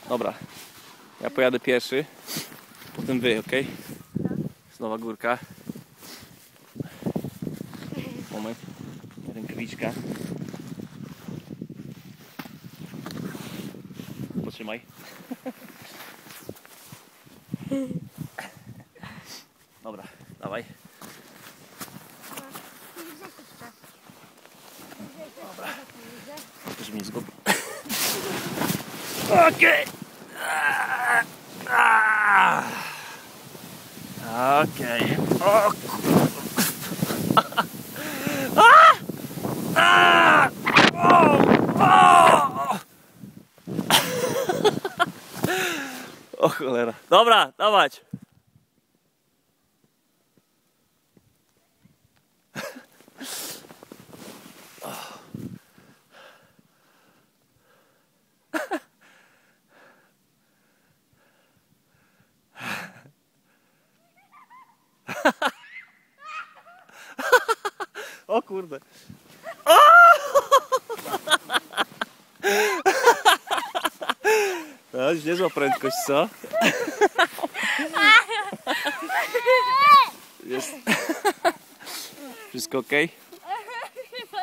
Dobra, ja pojadę pierwszy, potem wy, ok? Znowa górka. Moment, rękawiczka. Potrzymaj. Dobra, dawaj. Dobra, żeby nie zgubił. Okej. Okej. O O cholera. Dobra, dawać. O kurde. No, niezła prędkość, co? Jest. Wszystko ok?